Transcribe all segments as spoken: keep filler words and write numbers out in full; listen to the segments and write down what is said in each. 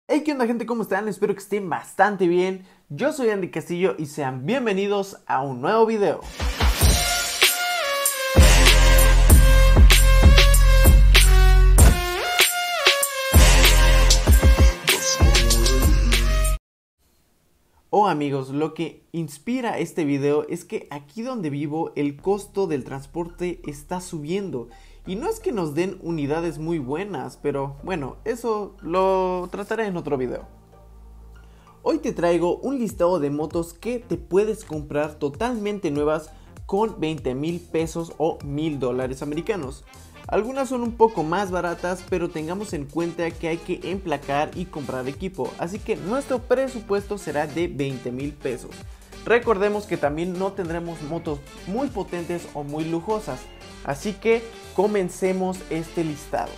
Hey, ¿qué onda, gente? ¿Cómo están? Espero que estén bastante bien. Yo soy Andy Castillo y sean bienvenidos a un nuevo video. Oh amigos, lo que inspira este video es que aquí donde vivo el costo del transporte está subiendo. Y no es que nos den unidades muy buenas, pero bueno, eso lo trataré en otro video. Hoy te traigo un listado de motos que te puedes comprar totalmente nuevas con veinte mil pesos o mil dólares americanos. Algunas son un poco más baratas, pero tengamos en cuenta que hay que emplacar y comprar equipo, así que nuestro presupuesto será de veinte mil pesos. Recordemos que también no tendremos motos muy potentes o muy lujosas, así que comencemos este listado.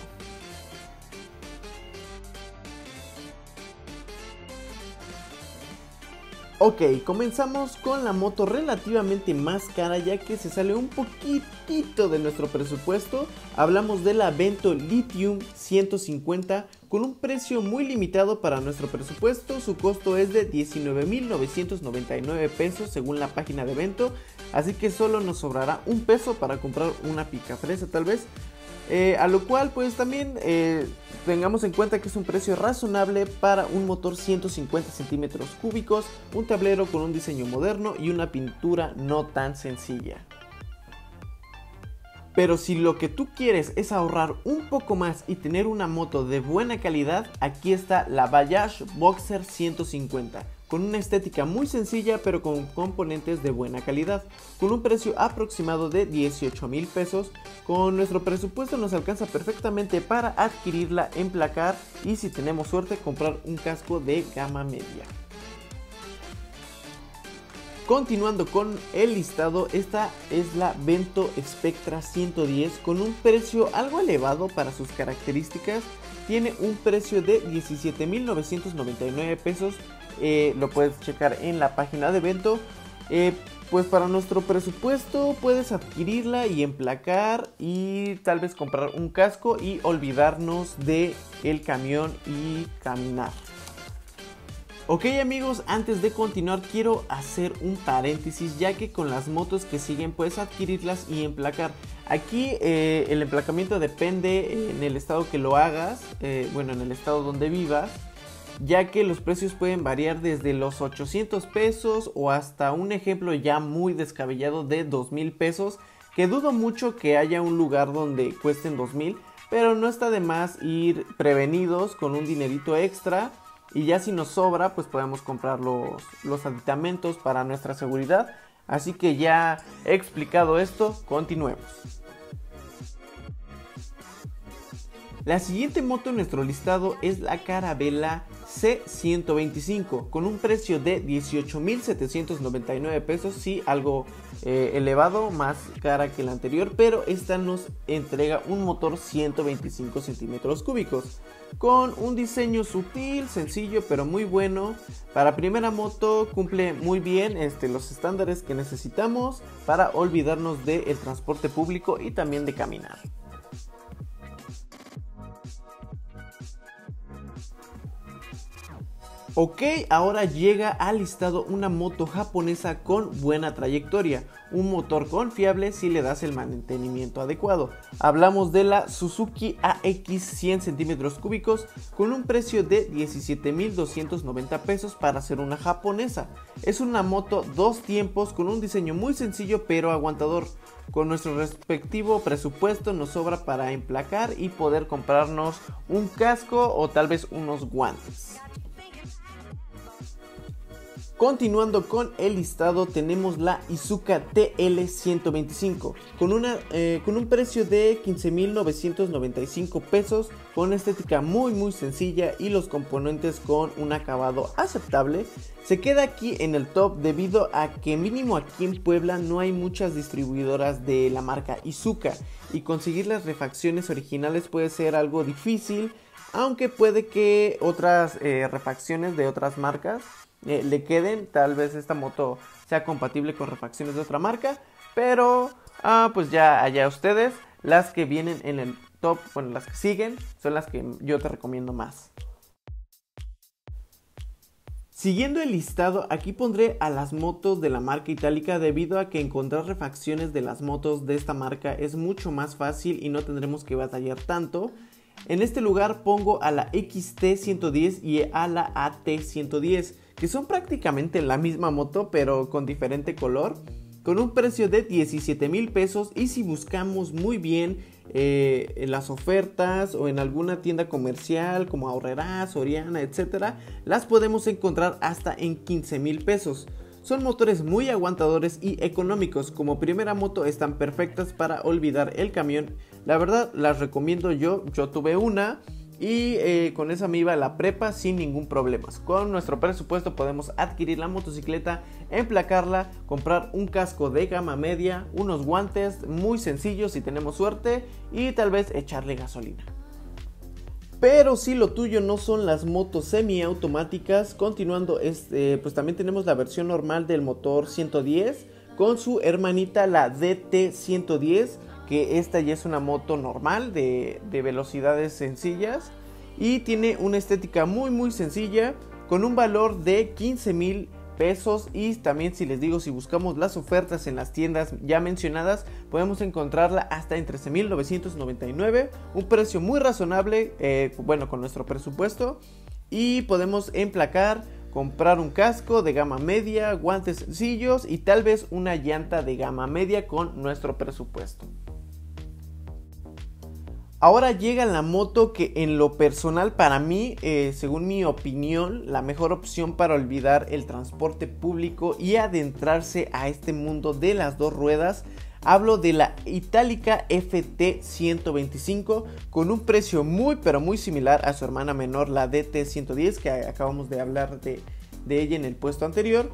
Ok, comenzamos con la moto relativamente más cara, ya que se sale un poquitito de nuestro presupuesto. Hablamos de la Vento Lithium ciento cincuenta con un precio muy limitado para nuestro presupuesto. Su costo es de diecinueve mil novecientos noventa y nueve pesos según la página de Vento, así que solo nos sobrará un peso para comprar una picafresa tal vez. Eh, a lo cual pues también eh, tengamos en cuenta que es un precio razonable para un motor ciento cincuenta centímetros cúbicos, un tablero con un diseño moderno y una pintura no tan sencilla. Pero si lo que tú quieres es ahorrar un poco más y tener una moto de buena calidad, aquí está la Bajaj Boxer ciento cincuenta. Con una estética muy sencilla pero con componentes de buena calidad, con un precio aproximado de dieciocho mil pesos. Con nuestro presupuesto nos alcanza perfectamente para adquirirla, emplacar y, si tenemos suerte, comprar un casco de gama media. Continuando con el listado, esta es la Vento Spectra ciento diez con un precio algo elevado para sus características. Tiene un precio de diecisiete mil novecientos noventa y nueve pesos. Eh, lo puedes checar en la página de Vento. Eh, pues para nuestro presupuesto puedes adquirirla y emplacar y tal vez comprar un casco y olvidarnos de el camión y caminar. Ok amigos, antes de continuar quiero hacer un paréntesis, ya que con las motos que siguen puedes adquirirlas y emplacar. Aquí eh, el emplacamiento depende en el estado que lo hagas, eh, bueno en el estado donde vivas, ya que los precios pueden variar desde los ochocientos pesos o hasta un ejemplo ya muy descabellado de dos mil pesos, que dudo mucho que haya un lugar donde cuesten dos mil, pero no está de más ir prevenidos con un dinerito extra. Y ya si nos sobra, pues podemos comprar los, los aditamentos para nuestra seguridad. Así que ya he explicado esto, continuemos. La siguiente moto en nuestro listado es la Caravela C ciento veinticinco con un precio de dieciocho mil setecientos noventa y nueve pesos, sí, algo eh, elevado, más cara que la anterior, pero esta nos entrega un motor ciento veinticinco centímetros cúbicos con un diseño sutil, sencillo pero muy bueno. Para primera moto cumple muy bien este, los estándares que necesitamos para olvidarnos del transporte público y también de caminar. Ok, ahora llega al listado una moto japonesa con buena trayectoria, un motor confiable si le das el mantenimiento adecuado. Hablamos de la Suzuki A X cien centímetros cúbicos con un precio de diecisiete mil doscientos noventa pesos para ser una japonesa. Es una moto dos tiempos con un diseño muy sencillo pero aguantador. Con nuestro respectivo presupuesto nos sobra para emplacar y poder comprarnos un casco o tal vez unos guantes. Continuando con el listado, tenemos la Isuka T L ciento veinticinco con, una, eh, con un precio de quince mil novecientos noventa y cinco pesos, con una estética muy muy sencilla y los componentes con un acabado aceptable. Se queda aquí en el top debido a que mínimo aquí en Puebla no hay muchas distribuidoras de la marca Isuka y conseguir las refacciones originales puede ser algo difícil, aunque puede que otras eh, refacciones de otras marcas Eh, le queden. Tal vez esta moto sea compatible con refacciones de otra marca, pero ah, pues ya allá ustedes. Las que vienen en el top, bueno, las que siguen son las que yo te recomiendo más. Siguiendo el listado, aquí pondré a las motos de la marca Itálica debido a que encontrar refacciones de las motos de esta marca es mucho más fácil y no tendremos que batallar tanto. En este lugar pongo a la X T ciento diez y a la A T ciento diez, que son prácticamente la misma moto pero con diferente color, con un precio de diecisiete mil pesos, y si buscamos muy bien eh, en las ofertas o en alguna tienda comercial como Aurrera, Soriana, etcétera, las podemos encontrar hasta en quince mil pesos. Son motores muy aguantadores y económicos. Como primera moto están perfectas para olvidar el camión. La verdad las recomiendo yo, yo tuve una y eh, con esa me iba a la prepa sin ningún problema. Con nuestro presupuesto podemos adquirir la motocicleta, emplacarla, comprar un casco de gama media, unos guantes muy sencillos si tenemos suerte y tal vez echarle gasolina. Pero si lo tuyo no son las motos semiautomáticas, continuando, este, pues también tenemos la versión normal del motor ciento diez con su hermanita la D T ciento diez, que esta ya es una moto normal de, de velocidades sencillas y tiene una estética muy muy sencilla con un valor de quince mil pesos. Y también, si les digo, si buscamos las ofertas en las tiendas ya mencionadas, podemos encontrarla hasta en trece mil novecientos noventa y nueve, un precio muy razonable, eh, bueno, con nuestro presupuesto, y podemos emplacar, comprar un casco de gama media, guantes sencillos y tal vez una llanta de gama media con nuestro presupuesto. Ahora llega la moto que en lo personal para mí, eh, según mi opinión, la mejor opción para olvidar el transporte público y adentrarse a este mundo de las dos ruedas. Hablo de la Itálica F T ciento veinticinco con un precio muy pero muy similar a su hermana menor, la D T ciento diez, que acabamos de hablar de, de ella en el puesto anterior.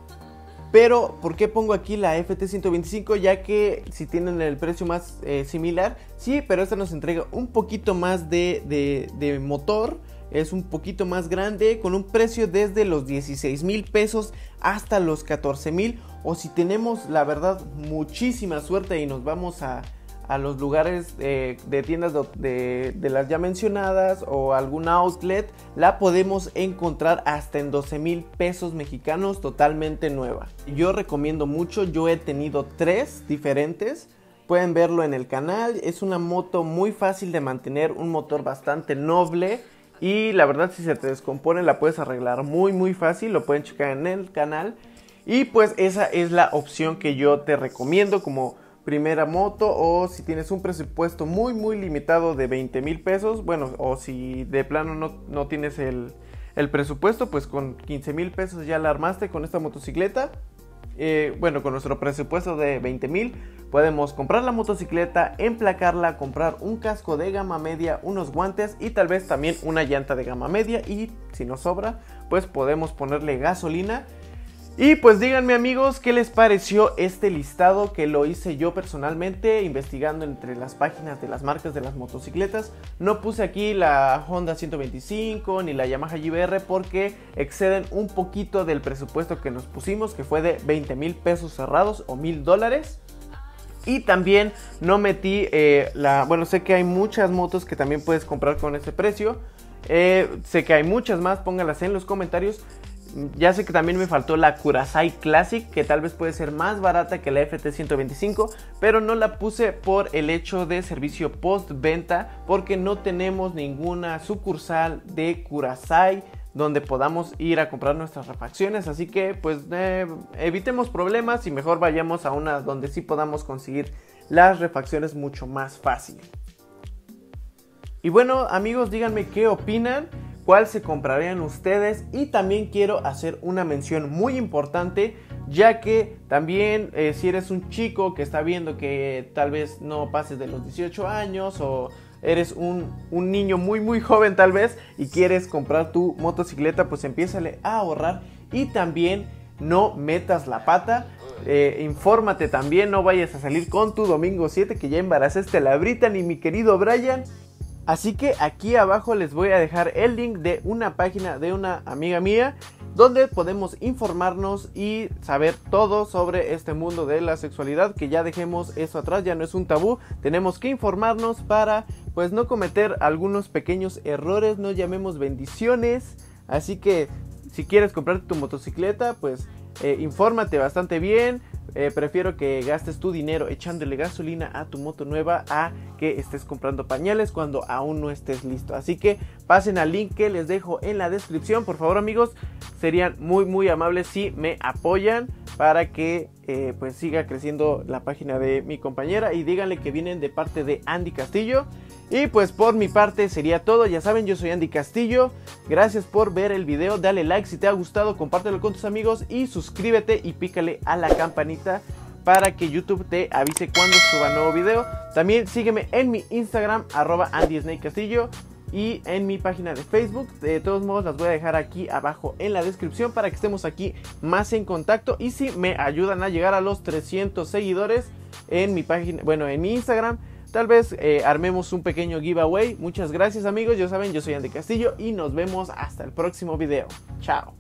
Pero, ¿por qué pongo aquí la F T ciento veinticinco? Ya que si tienen el precio más eh, similar, sí, pero esta nos entrega un poquito más de, de, de motor. Es un poquito más grande, con un precio desde los dieciséis mil pesos hasta los catorce mil. O si tenemos, la verdad, muchísima suerte y nos vamos a, a los lugares eh, de tiendas de, de, de las ya mencionadas o algún outlet, la podemos encontrar hasta en doce mil pesos mexicanos totalmente nueva. Yo recomiendo mucho, yo he tenido tres diferentes, pueden verlo en el canal. Es una moto muy fácil de mantener, un motor bastante noble y la verdad, si se te descompone la puedes arreglar muy muy fácil, lo pueden checar en el canal. Y pues esa es la opción que yo te recomiendo como primera moto, o si tienes un presupuesto muy muy limitado de veinte mil pesos, bueno, o si de plano no, no tienes el, el presupuesto, pues con quince mil pesos ya la armaste con esta motocicleta. Eh, bueno, con nuestro presupuesto de veinte mil podemos comprar la motocicleta, emplacarla, comprar un casco de gama media, unos guantes y tal vez también una llanta de gama media, y si nos sobra pues podemos ponerle gasolina. Y pues díganme, amigos, ¿qué les pareció este listado que lo hice yo personalmente investigando entre las páginas de las marcas de las motocicletas? No puse aquí la Honda ciento veinticinco ni la Yamaha G B R porque exceden un poquito del presupuesto que nos pusimos, que fue de veinte mil pesos cerrados o mil dólares. Y también no metí eh, la... Bueno, sé que hay muchas motos que también puedes comprar con ese precio. Eh, sé que hay muchas más, pónganlas en los comentarios. Ya sé que también me faltó la Kurasai Classic, que tal vez puede ser más barata que la F T ciento veinticinco, pero no la puse por el hecho de servicio postventa, porque no tenemos ninguna sucursal de Kurasai donde podamos ir a comprar nuestras refacciones, así que pues eh, evitemos problemas y mejor vayamos a una donde sí podamos conseguir las refacciones mucho más fácil. Y bueno, amigos, díganme qué opinan, cuál se comprarían ustedes, y también quiero hacer una mención muy importante, ya que también eh, si eres un chico que está viendo que tal vez no pases de los dieciocho años, o eres un, un niño muy muy joven tal vez y quieres comprar tu motocicleta, pues empiézale a ahorrar y también no metas la pata. Eh, infórmate también, no vayas a salir con tu domingo siete que ya embarazaste a la Brittany, mi querido Brian. Así que aquí abajo les voy a dejar el link de una página de una amiga mía donde podemos informarnos y saber todo sobre este mundo de la sexualidad, que ya dejemos eso atrás, ya no es un tabú, tenemos que informarnos para pues no cometer algunos pequeños errores, no llamemos bendiciones. Así que si quieres comprarte tu motocicleta, pues eh, infórmate bastante bien. Eh, prefiero que gastes tu dinero echándole gasolina a tu moto nueva a que estés comprando pañales cuando aún no estés listo. Así que pasen al link que les dejo en la descripción. Por favor, amigos, serían muy muy amables si me apoyan para que eh, pues siga creciendo la página de mi compañera, y díganle que vienen de parte de Andy Castillo. Y pues por mi parte sería todo. Ya saben, yo soy Andy Castillo. Gracias por ver el video. Dale like si te ha gustado, compártelo con tus amigos y suscríbete y pícale a la campanita para que YouTube te avise cuando suba nuevo video. También sígueme en mi Instagram, arroba Andy Snake Castillo, y en mi página de Facebook. De todos modos las voy a dejar aquí abajo en la descripción para que estemos aquí más en contacto. Y si me ayudan a llegar a los trescientos seguidores en mi página, bueno, en mi Instagram, tal vez eh, armemos un pequeño giveaway. Muchas gracias, amigos. Ya saben, yo soy Andy Castillo y nos vemos hasta el próximo video. Chao.